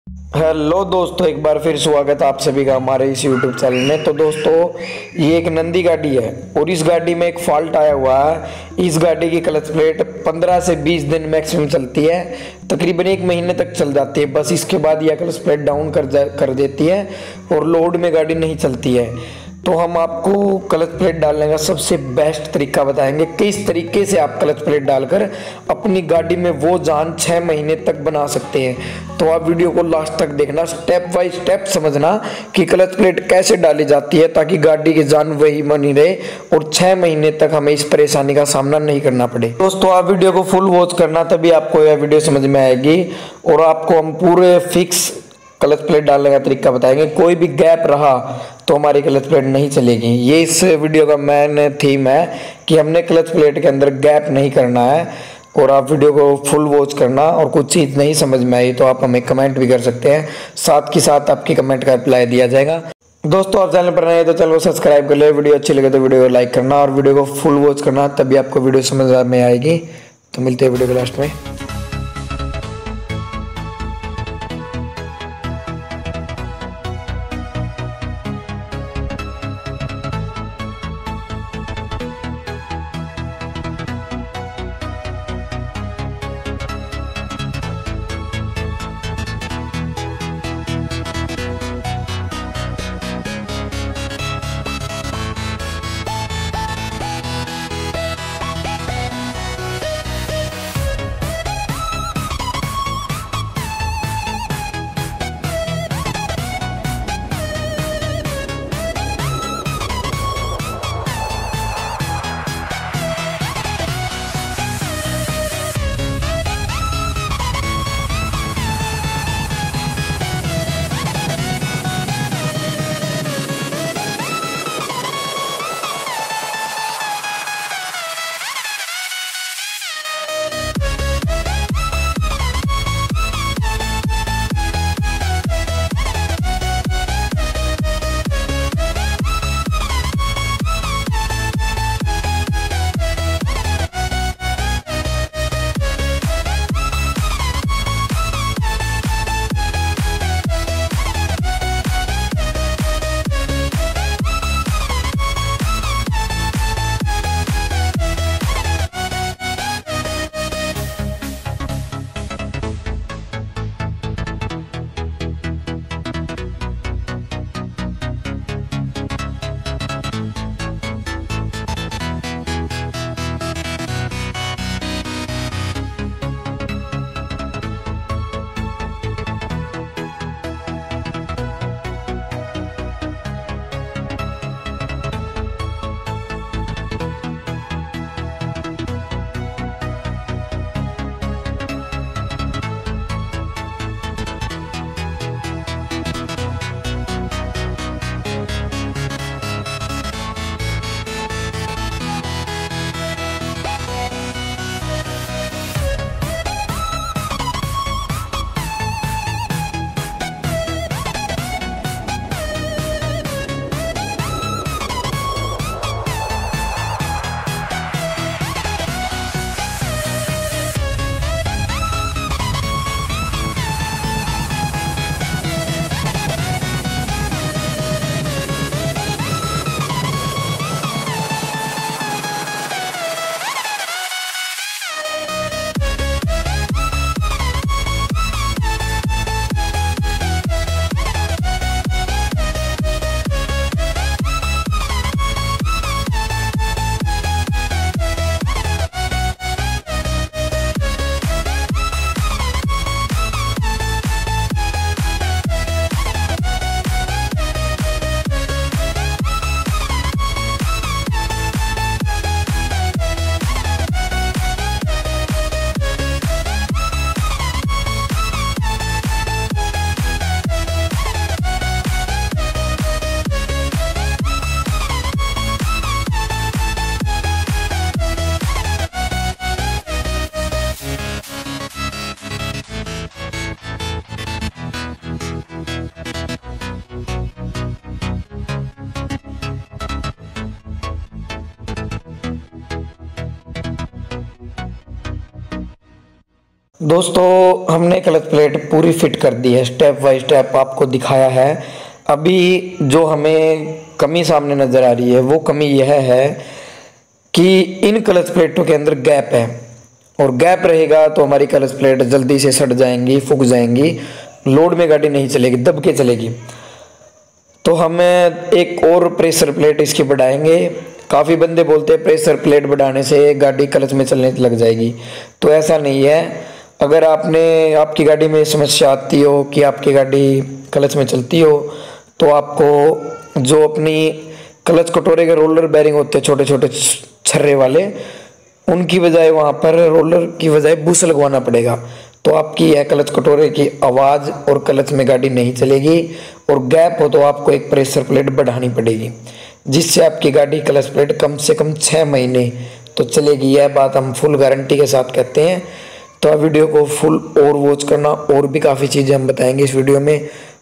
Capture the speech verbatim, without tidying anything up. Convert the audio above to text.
Hello दोस्तों, एक बार फिर स्वागत है आप सभी का हमारे इस यूट्यूब चैनल में। तो दोस्तों, ये एक नंदी गाड़ी है और इस गाड़ी में एक फॉल्ट आया हुआ है। इस गाड़ी की क्लच प्लेट पंद्रह से बीस दिन मैक्सिमम चलती है, तकरीबन एक महीने तक चल जाती है। बस इसके बाद यह क्लच प्लेट डाउन कर जा कर देती है और लोड में गाड़ी नहीं चलती है। तो हम आपको क्लच प्लेट डालने का सबसे बेस्ट तरीका बताएंगे, किस तरीके से आप क्लच प्लेट डालकर अपनी गाड़ी में वो जान छः महीने तक बना सकते हैं। तो आप वीडियो को लास्ट तक देखना, स्टेप बाय स्टेप समझना कि क्लच प्लेट कैसे डाली जाती है, ताकि गाड़ी की जान वही बनी रहे और छः महीने तक हमें इस परेशानी का सामना नहीं करना पड़े। दोस्तों, आप वीडियो को फुल वॉच करना, तभी आपको यह वीडियो समझ में आएगी और आपको हम पूरे फिक्स क्लच प्लेट डालने का तरीका बताएंगे। कोई भी गैप रहा तो हमारी क्लच प्लेट नहीं चलेगी। ये इस वीडियो का मेन थीम है कि हमने क्लच प्लेट के अंदर गैप नहीं करना है। और आप वीडियो को फुल वॉच करना, और कुछ चीज़ नहीं समझ में आई तो आप हमें कमेंट भी कर सकते हैं, साथ के साथ आपकी कमेंट का रिप्लाई दिया जाएगा। दोस्तों, आप चैनल पर नए तो चैनल को सब्सक्राइब कर ले, वीडियो अच्छी लगे तो वीडियो को लाइक करना और वीडियो को फुल वॉच करना, तभी आपको वीडियो समझ में आएगी। तो मिलते हैं वीडियो के लास्ट में। दोस्तों हमने क्लच प्लेट पूरी फिट कर दी है, स्टेप बाय स्टेप आपको दिखाया है। अभी जो हमें कमी सामने नज़र आ रही है वो कमी यह है कि इन क्लच प्लेटों के अंदर गैप है, और गैप रहेगा तो हमारी क्लच प्लेट जल्दी से सट जाएंगी, फूक जाएंगी, लोड में गाड़ी नहीं चलेगी, दब के चलेगी। तो हम एक और प्रेशर प्लेट इसकी बढ़ाएंगे। काफ़ी बंदे बोलते हैं प्रेशर प्लेट बढ़ाने से गाड़ी क्लच में चलने लग जाएगी, तो ऐसा नहीं है। अगर आपने आपकी गाड़ी में समस्या आती हो कि आपकी गाड़ी क्लच में चलती हो, तो आपको जो अपनी क्लच कटोरे के रोलर बेरिंग होते हैं छोटे छोटे छर्रे वाले, उनकी बजाय वहाँ पर रोलर की बजाय बुश लगवाना पड़ेगा। तो आपकी यह क्लच कटोरे की आवाज़ और क्लच में गाड़ी नहीं चलेगी, और गैप हो तो आपको एक प्रेशर प्लेट बढ़ानी पड़ेगी, जिससे आपकी गाड़ी क्लच प्लेट कम से कम छः महीने तो चलेगी। यह बात हम फुल गारंटी के साथ कहते हैं। तो आप वीडियो को फुल और वॉच करना, और भी काफ़ी चीज़ें हम बताएंगे इस वीडियो में।